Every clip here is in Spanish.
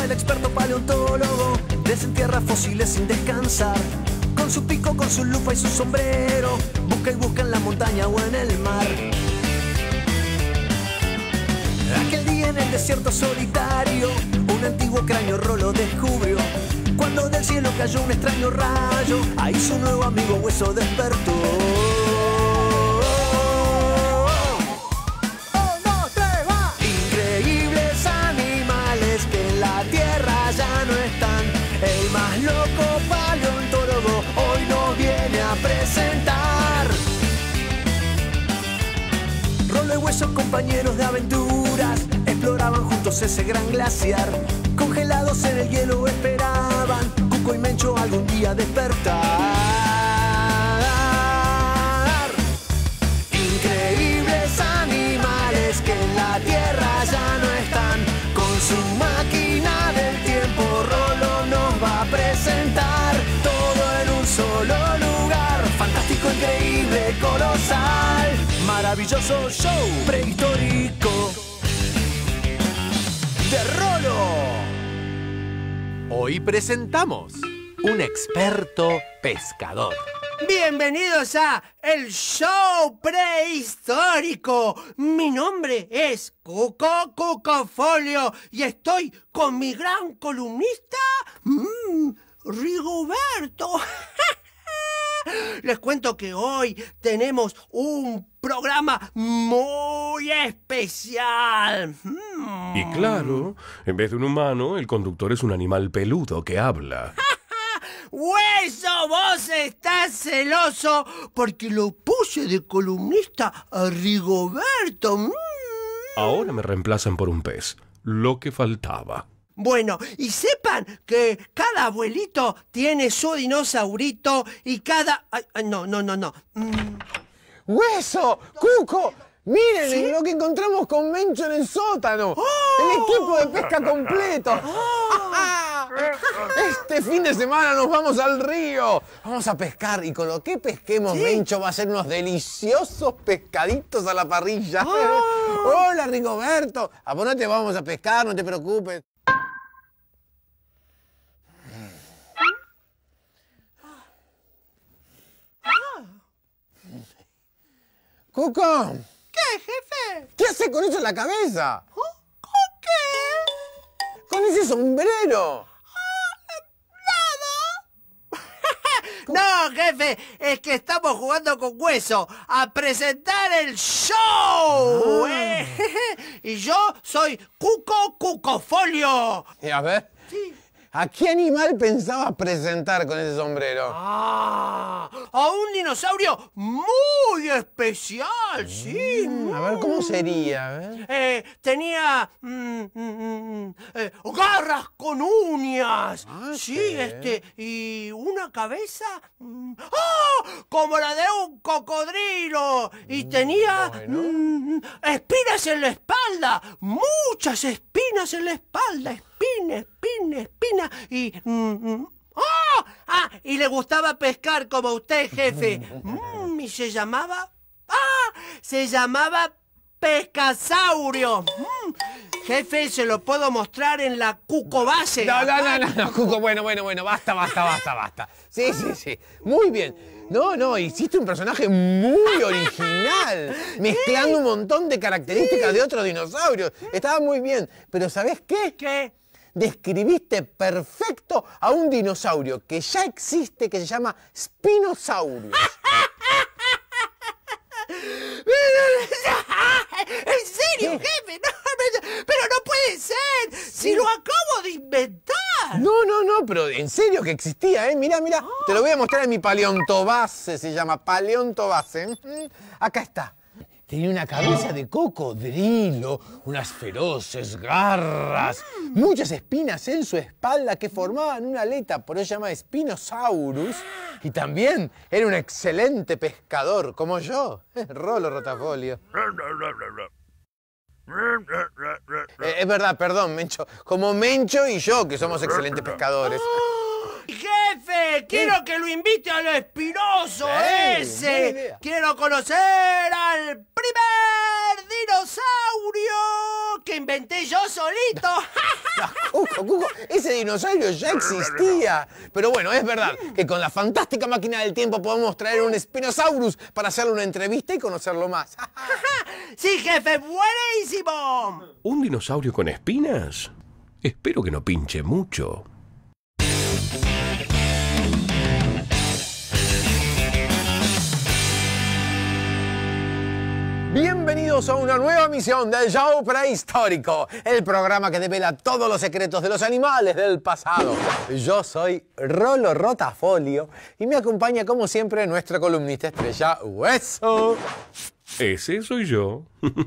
el experto paleontólogo desentierra fósiles sin descansar. Con su pico, con su lupa y su sombrero, busca y busca en la montaña o en el mar. Aquel día en el desierto solitario, un antiguo cráneo Rolo descubrió. Cuando del cielo cayó un extraño rayo, ahí su nuevo amigo Hueso despertó. Increíbles animales que en la tierra ya no están. El más loco paleontólogo hoy nos viene a presentar. Rolo y Hueso, compañeros de aventuras, exploraban juntos ese gran glaciar. Congelados en el hielo esperaban Cuco y Mencho algún día despertar. Increíbles animales que en la tierra ya no están. Con su máquina del tiempo Rolo nos va a presentar todo en un solo lugar. Fantástico, increíble, colosal, maravilloso show prehistórico de Rolo. Hoy presentamos un experto pescador. Bienvenidos a El Show Prehistórico. Mi nombre es Cuco Cucofolio y estoy con mi gran columnista, Rigoberto. Les cuento que hoy tenemos un programa muy especial. Y claro, en vez de un humano, el conductor es un animal peludo que habla. ¡Hueso! Vos estás celoso porque lo puse de columnista a Rigoberto. Ahora me reemplazan por un pez. Lo que faltaba. Bueno, y sepan que cada abuelito tiene su dinosaurito y cada... Ay, no. ¡Hueso! ¡Cuco! ¡Miren ¿Sí? lo que encontramos con Mencho en el sótano! ¡Oh! ¡El equipo de pesca completo! Este fin de semana nos vamos al río. Vamos a pescar y con lo que pesquemos, ¿Sí? Mencho va a hacer unos deliciosos pescaditos a la parrilla. ¡Oh! ¡Hola, Rigoberto! A vos no te vamos a pescar, no te preocupes. ¡Cuco! ¿Qué, jefe? ¿Qué haces con eso en la cabeza? ¿Con qué? ¡Con ese sombrero! No, jefe, es que estamos jugando con Hueso a presentar el show. Y yo soy Cuco Cucofolio. Y a ver, Sí. ¿a qué animal pensabas presentar con ese sombrero? A un dinosaurio muy especial, sí. A ver, ¿cómo sería? A ver. Tenía garras con uñas, sí, y una cabeza como la de un cocodrilo, y tenía espinas en la espalda, muchas espinas en la espalda, espina, y y le gustaba pescar como usted, jefe. Y se llamaba Pescasaurio. Jefe, se lo puedo mostrar en la Cucobase. No, Cuco, bueno, basta. Sí. Muy bien. No, hiciste un personaje muy original, mezclando un montón de características de otros dinosaurios. Estaba muy bien, pero ¿sabés qué? ¿Qué? Describiste perfecto a un dinosaurio que ya existe, que se llama Spinosaurus. ¿En serio, jefe? Pero no puede ser. Si lo acabo de inventar. No, pero en serio que existía, ¿eh? Mirá, te lo voy a mostrar en mi paleontobase, se llama paleontobase. Acá está. Tenía una cabeza de cocodrilo, unas feroces garras, muchas espinas en su espalda que formaban una aleta, por eso se llama Spinosaurus. Y también era un excelente pescador, como yo, Rolo Rotafolio. Es verdad, perdón, Mencho. Como Mencho y yo, que somos excelentes pescadores. Jefe, quiero que lo invite al espinoso buena ese. idea. Quiero conocer al primer dinosaurio que inventé yo solito. Cuco, ese dinosaurio ya existía. Pero bueno, es verdad que con la fantástica máquina del tiempo podemos traer un Spinosaurus para hacerle una entrevista y conocerlo más. ¡Sí, jefe! ¡Buenísimo! ¿Un dinosaurio con espinas? Espero que no pinche mucho. Bienvenidos a una nueva emisión del Show Prehistórico, el programa que devela todos los secretos de los animales del pasado. Yo soy Rolo Rotafolio y me acompaña como siempre nuestra columnista estrella, Hueso. Ese soy yo.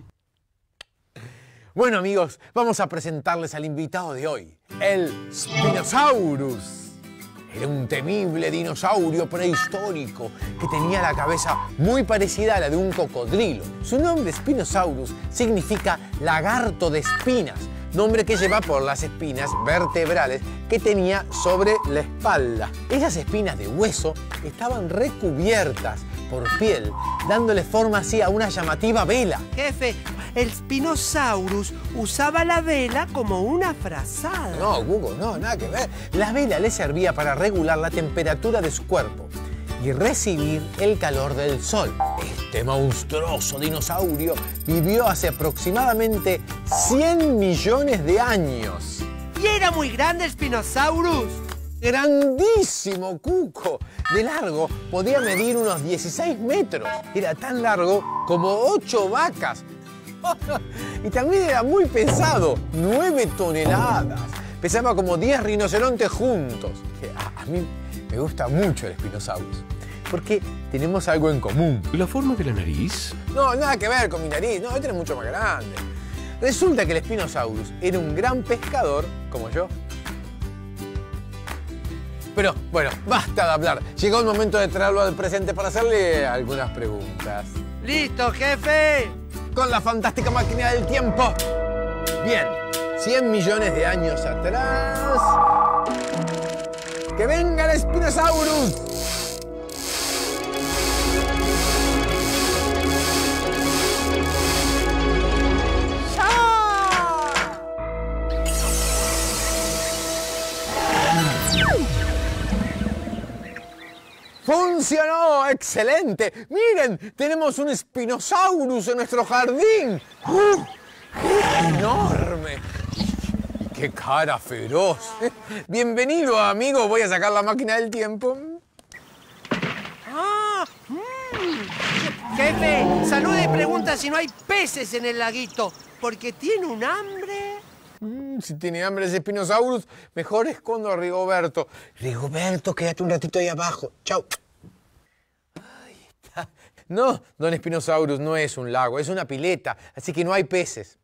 Bueno amigos, vamos a presentarles al invitado de hoy, el Spinosaurus. Era un temible dinosaurio prehistórico que tenía la cabeza muy parecida a la de un cocodrilo. Su nombre Spinosaurus significa lagarto de espinas, nombre que lleva por las espinas vertebrales que tenía sobre la espalda. Esas espinas de hueso estaban recubiertas por piel, dándole forma así a una llamativa vela. Jefe, el Spinosaurus usaba la vela como una frazada. No, Hugo, no, nada que ver. La vela le servía para regular la temperatura de su cuerpo y recibir el calor del sol. Este monstruoso dinosaurio vivió hace aproximadamente 100 millones de años. ¿Y era muy grande el Spinosaurus? ¡Grandísimo, Cuco! De largo podía medir unos 16 metros. Era tan largo como 8 vacas. Y también era muy pesado, 9 toneladas. Pesaba como 10 rinocerontes juntos. A mí me gusta mucho el Spinosaurus, porque tenemos algo en común. ¿La forma de la nariz? No, nada que ver con mi nariz. No, este es mucho más grande. Resulta que el Spinosaurus era un gran pescador, como yo. Pero, bueno, basta de hablar. Llegó el momento de traerlo al presente para hacerle algunas preguntas. ¡Listo, jefe! Con la fantástica máquina del tiempo. Bien, 100 millones de años atrás. ¡Que venga el Spinosaurus! ¡Funcionó! ¡Excelente! ¡Miren! Tenemos un Spinosaurus en nuestro jardín. ¡Qué enorme! ¡Y qué cara feroz! Bienvenido, amigo. Voy a sacar la máquina del tiempo. Jefe, saluda y pregunta si no hay peces en el laguito, porque tiene un hambre. Si tiene hambre ese Spinosaurus, mejor escondo a Rigoberto. Rigoberto, quédate un ratito ahí abajo. Chau. Ahí está. No, don Spinosaurus, no es un lago, es una pileta, así que no hay peces.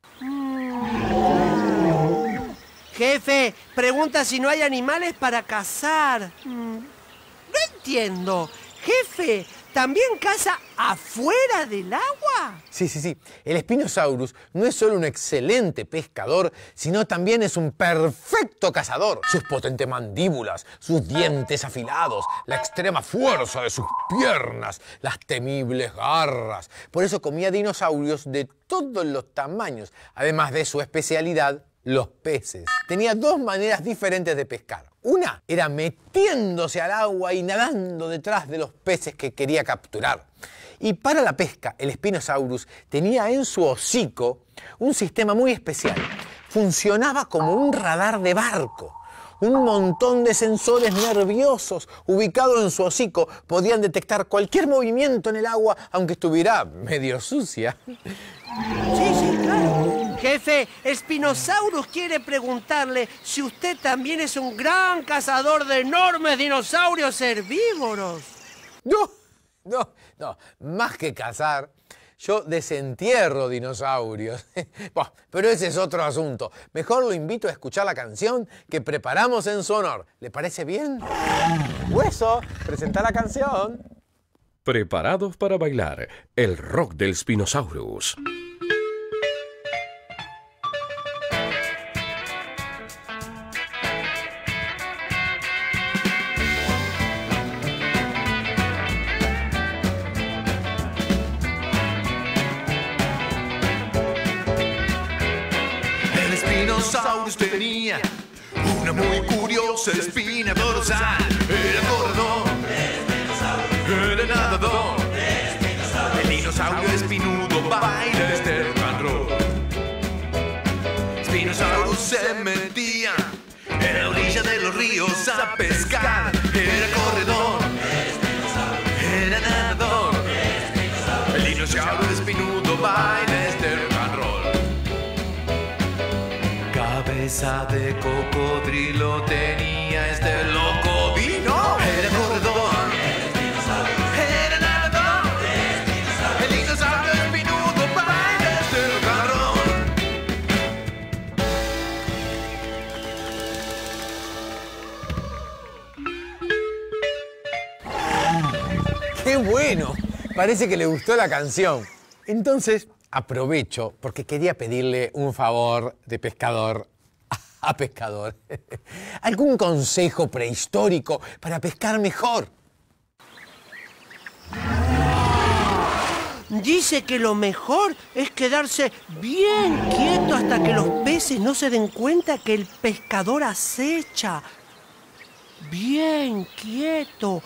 Jefe, pregunta si no hay animales para cazar. No entiendo. Jefe, ¿también caza afuera del agua? Sí. El Spinosaurus no es solo un excelente pescador, sino también es un perfecto cazador. Sus potentes mandíbulas, sus dientes afilados, la extrema fuerza de sus piernas, las temibles garras. Por eso comía dinosaurios de todos los tamaños, además de su especialidad, los peces. Tenía dos maneras diferentes de pescar. Una era metiéndose al agua y nadando detrás de los peces que quería capturar. Y para la pesca, el Spinosaurus tenía en su hocico un sistema muy especial. Funcionaba como un radar de barco. Un montón de sensores nerviosos ubicados en su hocico podían detectar cualquier movimiento en el agua, aunque estuviera medio sucia. Sí, claro. Jefe, el Spinosaurus quiere preguntarle si usted también es un gran cazador de enormes dinosaurios herbívoros. No, más que cazar, yo desentierro dinosaurios. Bueno, pero ese es otro asunto. Mejor lo invito a escuchar la canción que preparamos en su honor. ¿Le parece bien? Hueso, presenta la canción. Preparados para bailar el rock del Spinosaurus. Spinosaurus tenía una muy curiosa espina dorsal. Era corredor, era nadador. El dinosaurio espinudo baila este rock and roll. Spinosaurus se metía en la orilla de los ríos a pescar. Era corredor, era nadador. El dinosaurio espinudo baila este rock and roll. Cabeza de cocodrilo tenía este loco dino. Era corredor, era nadador. El dinosaurio espinudo baila este rock and roll. ¡Qué bueno! Parece que le gustó la canción. Entonces, aprovecho porque quería pedirle un favor de pescador a pescador. ¿Algún consejo prehistórico para pescar mejor? Dice que lo mejor es quedarse bien quieto hasta que los peces no se den cuenta que el pescador acecha. Bien quieto.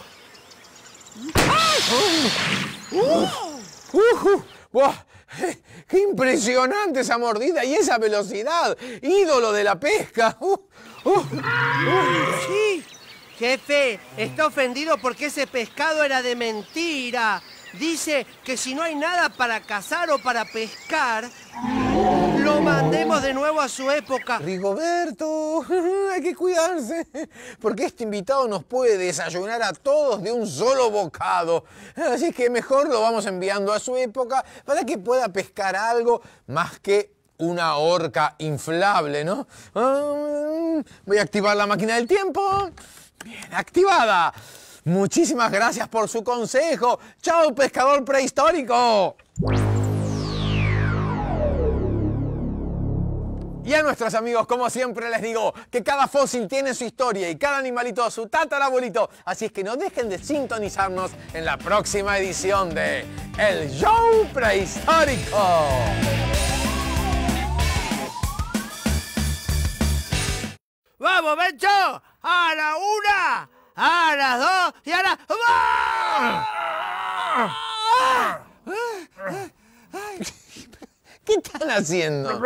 ¡Buah! ¡Qué impresionante esa mordida y esa velocidad! ¡Ídolo de la pesca! Sí, jefe, está ofendido porque ese pescado era de mentira. Dice que si no hay nada para cazar o para pescar, lo mandemos de nuevo a su época. Rigoberto, hay que cuidarse, porque este invitado nos puede desayunar a todos de un solo bocado. Así que mejor lo vamos enviando a su época para que pueda pescar algo más que una orca inflable, ¿no? Voy a activar la máquina del tiempo. Bien, activada. Muchísimas gracias por su consejo. ¡Chao, pescador prehistórico! Y a nuestros amigos, como siempre les digo, que cada fósil tiene su historia y cada animalito su tatarabuelito. Así es que no dejen de sintonizarnos en la próxima edición de El Show Prehistórico. ¡Vamos, Bencho! ¡A la una! ¡A las dos! ¡Y a la... ¿Qué están haciendo?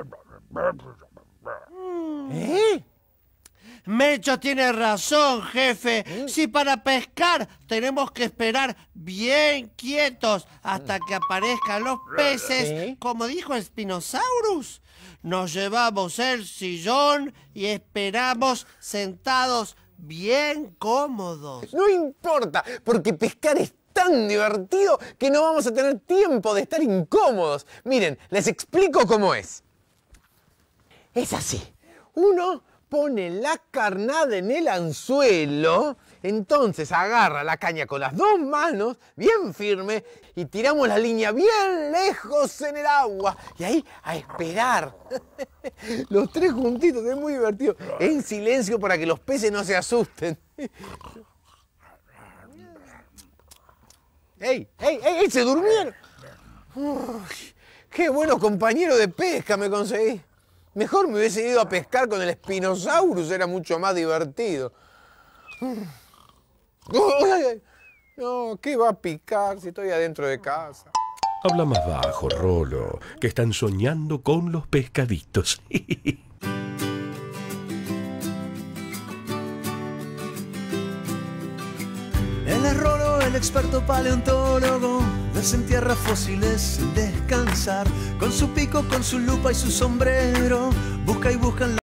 ¿Eh? Mencho tiene razón, jefe. Si para pescar tenemos que esperar bien quietos hasta que aparezcan los peces, ¿Sí? como dijo el Spinosaurus, nos llevamos el sillón y esperamos sentados bien cómodos. No importa, porque pescar es tan divertido que no vamos a tener tiempo de estar incómodos. Miren, les explico cómo es. Es así. Uno pone la carnada en el anzuelo, entonces agarra la caña con las dos manos, bien firme, y tiramos la línea bien lejos en el agua. Y ahí a esperar. Los tres juntitos, es muy divertido. En silencio para que los peces no se asusten. ¡Ey! ¡Ey! ¡Ey! ¡Se durmieron! Uy, ¡qué buenos compañeros de pesca me conseguí! Mejor me hubiese ido a pescar con el Spinosaurus, era mucho más divertido. No, ¿qué va a picar si estoy adentro de casa? Habla más bajo, Rolo, que están soñando con los pescaditos. Él es Rolo, el experto paleontólogo, desentierra fósiles sin descansar. Con su pico, con su lupa y su sombrero, busca y busca en la